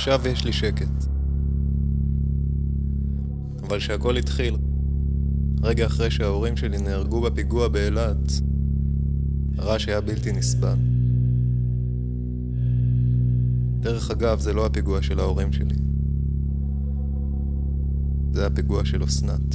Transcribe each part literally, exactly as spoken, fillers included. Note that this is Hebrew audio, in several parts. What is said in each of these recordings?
עכשיו יש לי שקט. אבל שהכל התחיל, רגע אחרי שההורים שלי נהרגו בפיגוע באילת, הרעש היה בלתי נסבל. דרך אגב, זה לא הפיגוע של ההורים שלי. זה הפיגוע של אסנת.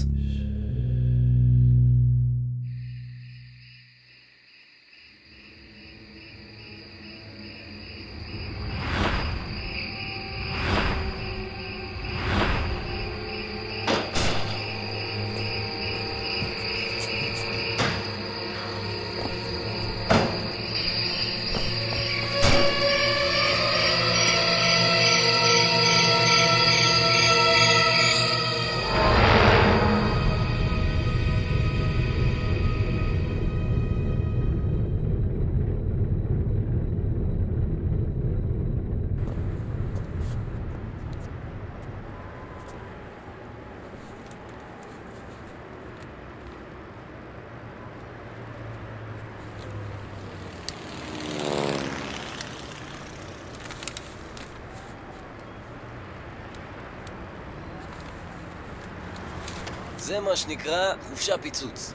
זה מה שנקרא חופשה פיצוץ.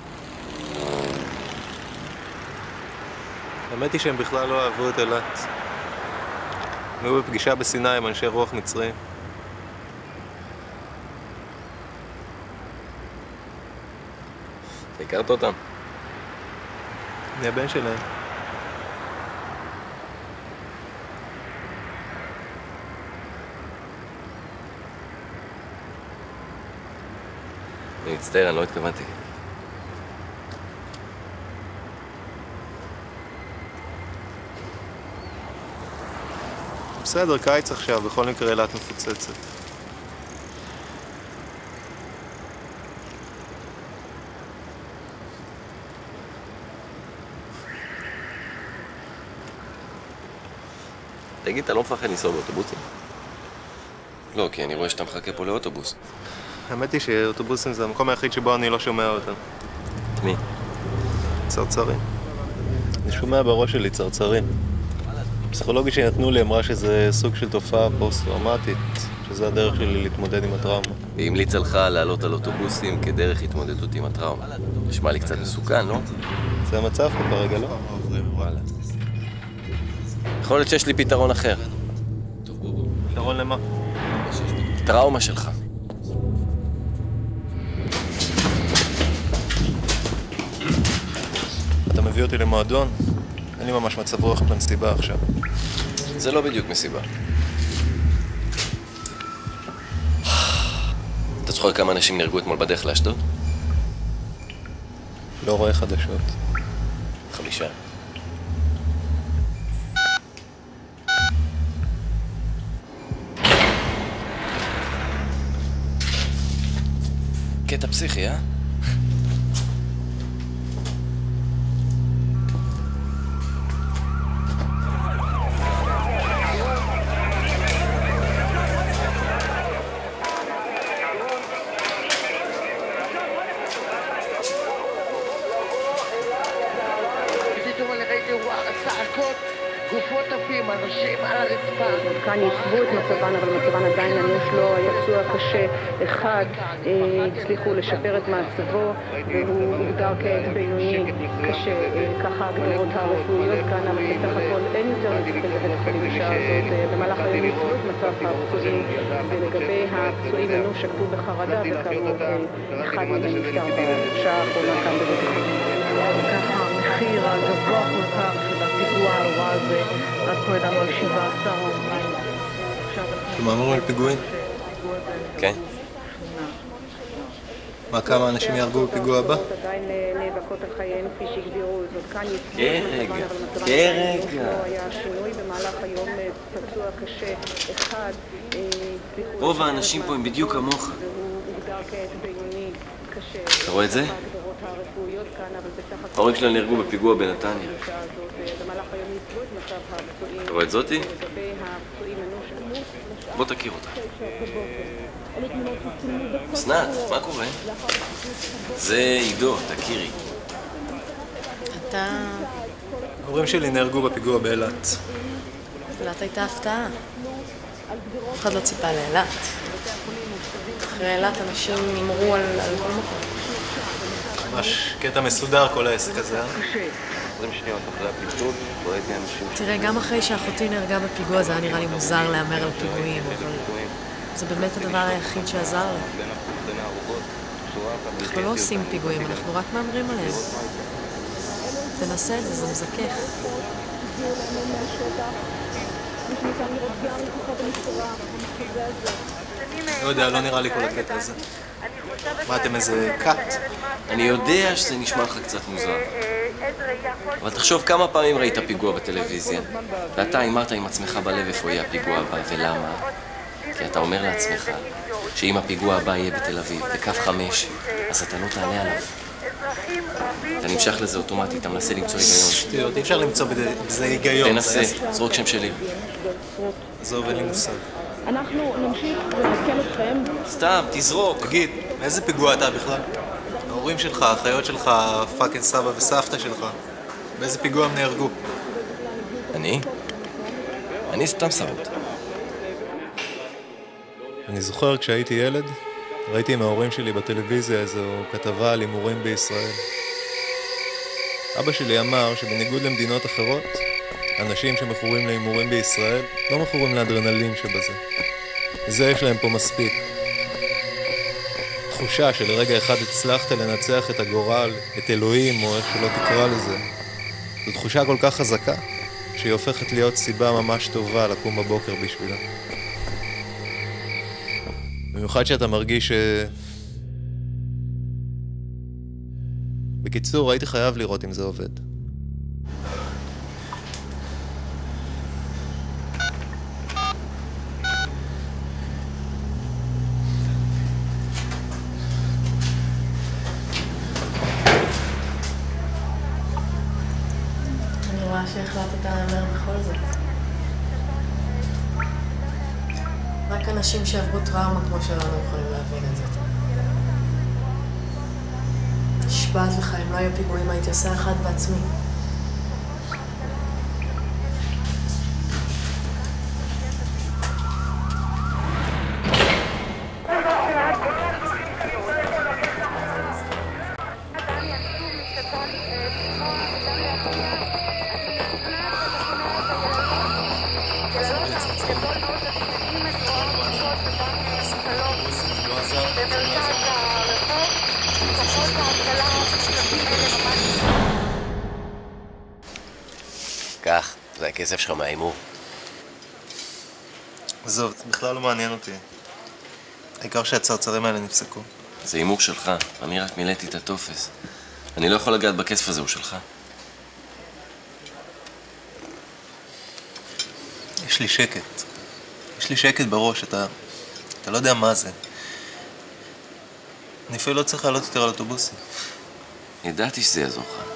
האמת היא שהם בכלל לא אהבו את אילת. הם היו בפגישה בסיני עם אנשי רוח מצרים. אתה הכרת אותם? אני הבן שלהם. אני מצטער, אני לא התכוונתי. בסדר, קיץ עכשיו, בכל מקרה אילת מפוצצת. תגיד, אתה לא מפחד לנסוע באוטובוסים? לא, כי אני רואה שאתה מחכה פה לאוטובוס. האמת היא שאוטובוסים זה המקום היחיד שבו אני לא שומע אותם. מי? צרצרים. אני שומע בראש שלי צרצרים. הפסיכולוגית שנתנו לי אמרה שזה סוג של תופעה פוסט-טראומטית, שזה הדרך שלי להתמודד עם הטראומה. היא המליצה לך לעלות על אוטובוסים כדרך התמודדות עם הטראומה. נשמע לי קצת מסוכן, לא? זה המצב פה כרגע, לא? וואלה. יכול להיות שיש לי פתרון אחר. פתרון למה? טראומה שלך. אתה מביא אותי למועדון? אין לי ממש מצב רוח למסיבה עכשיו. זה לא בדיוק מסיבה. אתה זוכר כמה אנשים נהרגו אתמול בדרך לאשדוד? לא רואה חדשות. חמישה. קטע פסיכי, אה? כאן ייצבו את מצבן, אבל מצבן עדיין אנוש, לא היה פצוע קשה אחד, הצליחו לשפר את מעצבו והוא הוגדר כעת בינוני קשה, ככה הגדרות הרפואיות כאן, אבל בסך הכל אין יותר מטפל בבית החולים בשעה הזאת. במהלך היום ייצבו את מצב הפצועים, ולגבי הפצועים אנוש שקטו בחרדה וכאמור אחד מהם נפטר בשעה האחרונה כאן בבית החולים. ככה המחיר הגבוה כל כך של הפיגוע הנורא הזה, עד כה ידענו על שבעה עשר הרוגים. אתם אמרו על פיגועים? כן. מה, כמה אנשים יהרגו בפיגוע הבא? עדיין נאבקות על חייהם כפי שהגדירו זאת כאן כרגע, כרגע. היה שינוי במהלך היום, פצוע קשה אחד. רוב האנשים פה הם בדיוק כמוך. אתה רואה את זה? ההורים שלהם נהרגו בפיגוע בנתניה. אתה רואה את זאתי? בוא תכיר אותה. אסנת, מה קורה? זה עידו, תכירי. אתה... ההורים שלי נהרגו בפיגוע באילת. אילת הייתה הפתעה. אף אחד לא ציפה לאילת. אחרי אילת אנשים אמרו על כל מקום. ממש קטע מסודר כל העסק הזה, אה? עשרים שניות אחרי הפיצוץ, ראיתי אנשים... תראה, גם אחרי שאחותי נהרגה בפיגוע זה היה נראה לי מוזר להמר על פיגועים, אבל זה באמת הדבר היחיד שעזר לי. אנחנו לא עושים פיגועים, אנחנו רק מאמרים עליהם. תנסה את זה, זה מזכך. לא יודע, לא נראה לי כל הקטע הזה. מה, אתם איזה קאט? אני יודע שזה נשמע לך קצת מוזר. אבל תחשוב כמה פעמים ראית פיגוע בטלוויזיה. ואתה אמרת עם עצמך בלב איפה יהיה הפיגוע הבא, ולמה? כי אתה אומר לעצמך שאם הפיגוע הבא יהיה בתל אביב, בקו חמש, אז אתה לא תעלה עליו. אתה נמשך לזה אוטומטית, אתה מנסה למצוא היגיון. שטויות, אי אפשר למצוא בזה היגיון. תנסה, זרוק שם שלי. עזוב, אין לי מושג. אנחנו נמשיך ונעדכן אתכם. סתם, תזרוק. תגיד, מאיזה פיגוע אתה בכלל? ההורים שלך, האחיות שלך, פאקינג סבא וסבתא שלך. באיזה פיגוע הם נהרגו? אני? אני סתם שרות. אני זוכר כשהייתי ילד, ראיתי עם ההורים שלי בטלוויזיה איזו כתבה על הימורים בישראל. אבא שלי אמר שבניגוד למדינות אחרות, אנשים שמכורים להימורים בישראל לא מכורים לאדרנלין שבזה. זה יש להם פה מספיק. תחושה שלרגע אחד הצלחת לנצח את הגורל, את אלוהים או איך שלא תקרא לזה. זו תחושה כל כך חזקה שהיא הופכת להיות סיבה ממש טובה לקום בבוקר בשבילה. במיוחד שאתה מרגיש ש... בקיצור, הייתי חייב לראות אם זה עובד. אני רואה שהחלטת להמר בכל זאת. רק אנשים שעברו טראומה כמו שלנו יכולים להבין את זה. נשבעת לך, אם לא היו פיגועים הייתי עושה אחד בעצמי. כך, זה הכסף שלך מהאימור. עזוב, זה בכלל לא מעניין אותי. העיקר שהצרצרים האלה נפסקו. זה אימור שלך, אני רק מילאתי את הטופס. אני לא יכול לגעת בכסף הזה, הוא שלך. יש לי שקט. יש לי שקט בראש, אתה... אתה לא יודע מה זה. אני אפילו לא צריך לעלות יותר על אוטובוסים. ידעתי שזה יעזור לך.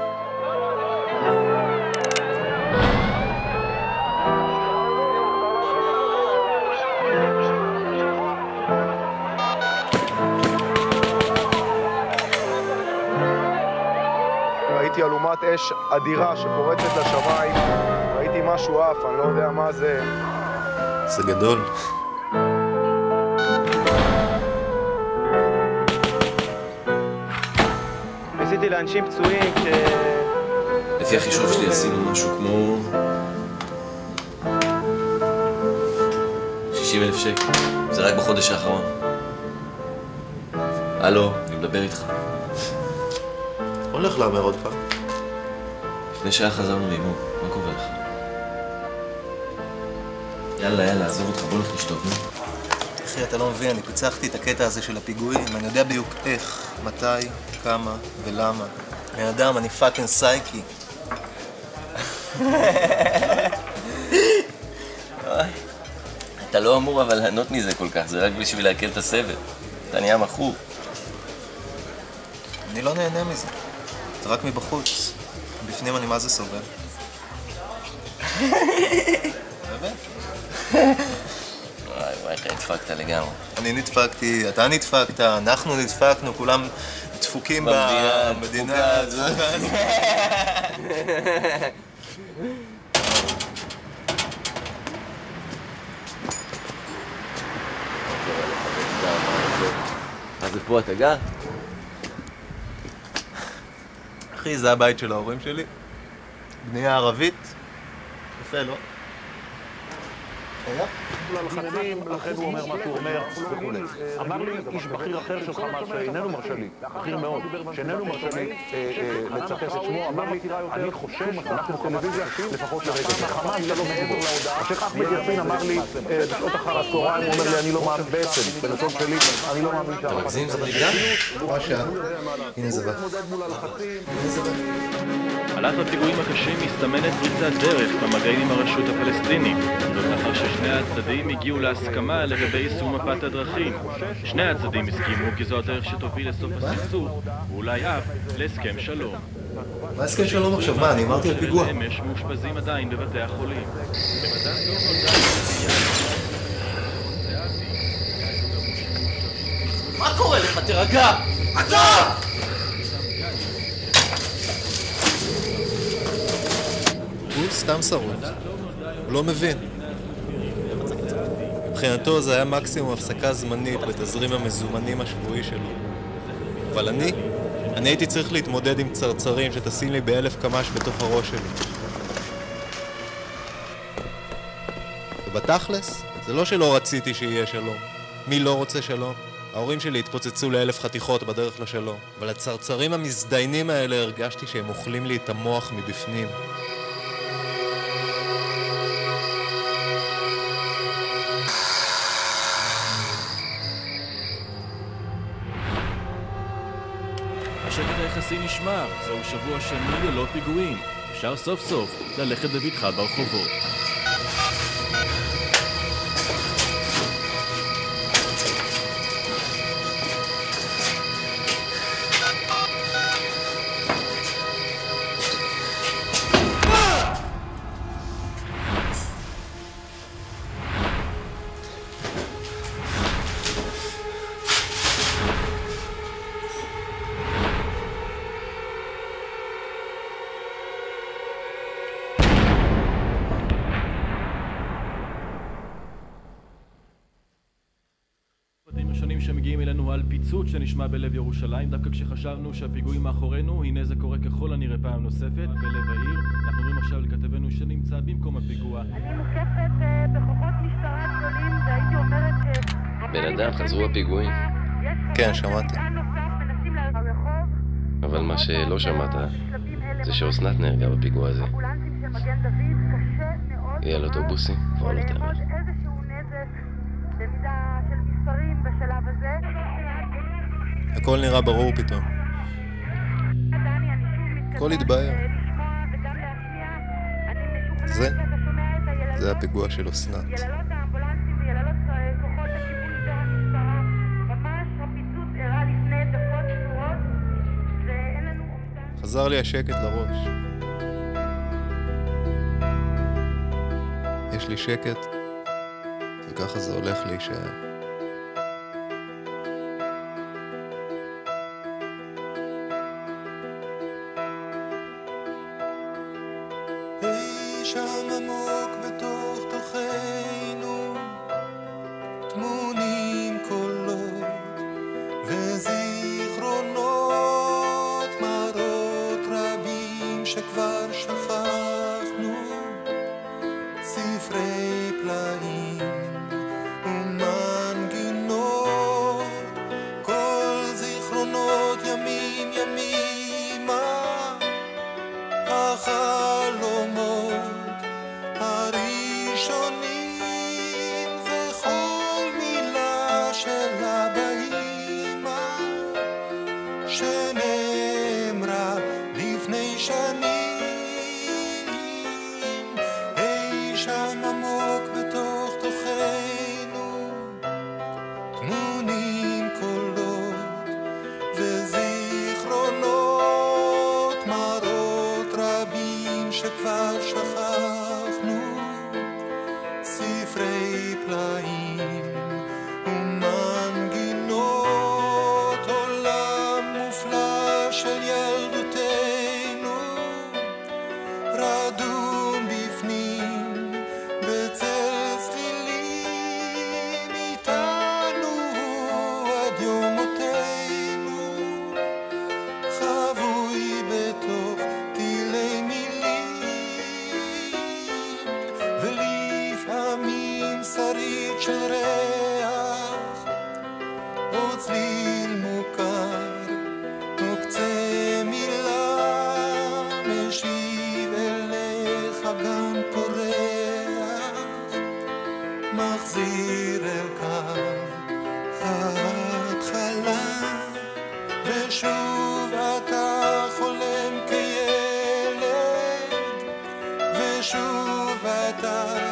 ראיתי אלומת אש אדירה שפורצת לשמיים, ראיתי משהו אף, אני לא יודע מה זה. זה גדול. ניסיתי לאנשים פצועים ש... לפי החישוב שלי עשינו משהו כמו... שישים אלף שקל. זה רק בחודש האחרון. הלו, אני מדבר איתך. הולך להמר עוד פעם. לפני שעה חזרנו לאימון, מה קורה לך? יאללה, יאללה, עזוב אותך, בוא נלך לשתות, נו. אחי, אתה לא מבין, אני פיצחתי את הקטע הזה של הפיגועים, אני יודע בדיוק איך, מתי, כמה ולמה. בן אדם, אני פאקינג סייקי. אתה לא אמור אבל ליהנות מזה כל כך, זה רק בשביל להקל את הסבל. אתה נהיה מכור. אני לא נהנה מזה. זה רק מבחוץ. בפנים אני מה זה סובל. באמת? וואי וואי, איך נדפקת לגמרי. אני נדפקתי, אתה נדפקת, אנחנו נדפקנו, כולם דפוקים במדינה הזאת. אז איפה אתה גר? אחי, זה הבית של ההורים שלי. בנייה ערבית. יפה, לא? היה? לחצים, לכן הוא אומר מה שהוא אומר וכו'. אמר לי איש בכיר אחר של חמאס שאיננו מרשה לי, בכיר מאוד, שאיננו מרשה לי לצטט את שמו, אמר לי, אני חושש, אנחנו טלוויזיה, לפחות לרגע, חמאס זה לא מגיבור. השייח אחמד יאסין אמר לי, בשעות אחר הצהריים, הוא אומר לי, אני לא מאמין בעצם, בלשון שלי, אני לא מאמין אתה מגזים, זה נגדם? מה שעה? הנה זה בא. על אף הפיגועים הקשים מסתמנת פריצת דרך במגעים עם הרשות הפלסטינית. זאת לאחר ששני הצדדים הגיעו להסכמה לגבי יישום מפת הדרכים. שני הצדדים הסכימו כי זו הדרך שתוביל לסוף הסכסוך, ואולי אף להסכם שלום. מה הסכם שלום עכשיו? מה, אני אמרתי על פיגוע? אמש מאושפזים עדיין בבתי החולים. מה קורה לך? תרגע! עצור! הוא סתם שרוד. הוא לא מבין. מבחינתו זה היה מקסימום הפסקה זמנית בתזרים המזומנים השבועי שלו. אבל אני, אני הייתי צריך להתמודד עם צרצרים שטסים לי באלף קמ"ש בתוך הראש שלי. ובתכלס, זה לא שלא רציתי שיהיה שלום. מי לא רוצה שלום? ההורים שלי התפוצצו לאלף חתיכות בדרך לשלום. אבל הצרצרים המזדיינים האלה הרגשתי שהם אוכלים לי את המוח מבפנים. השקט היחסי נשמר, זהו שבוע שני ללא פיגועים. אפשר סוף סוף ללכת בבטחה ברחובות. שמגיעים אלינו על פיצוץ שנשמע בלב ירושלים, דווקא כשחשבנו שהפיגועים מאחורינו, הנה זה קורה ככל הנראה פעם נוספת בלב העיר. אנחנו רואים עכשיו לכתבנו שנמצא במקום הפיגוע. אני מוקפת בכוחות משטרה גדולים, והייתי אומרת ש... בן אדם, חזרו הפיגועים. כן, שמעתי. אבל מה שלא שמעת זה שאוסנת נהרגה בפיגוע הזה. היא על אוטובוסים, כבר לא תאמר. הכל נראה ברור פתאום. הכל התבהר. זה, זה הפיגוע של אוסנת. חזר לי השקט לראש. יש לי שקט, וככה זה הולך להישאר. שם עמוק בתוך תוכנו תמונים קולות וזיכרונות מראות רבים שכבר שכחנו ספרי פלאים ומנגינות כל זיכרונות ימים ימימה החלומות הראשונים וכל מילה שלה באימא שנאמרה לפני שנים אי שם עמוק בתוך תוכנו תמונים קולות וזיכרונות מראות רבים שכבר שכחנו ספרי פלאים ומנגינות עולם מופלא של ילדותנו רדום בפנים בצל צלילים איתנו עד יומותינו מחזיר אל קו ההתחלה, ושוב אתה חולם כילד, ושוב אתה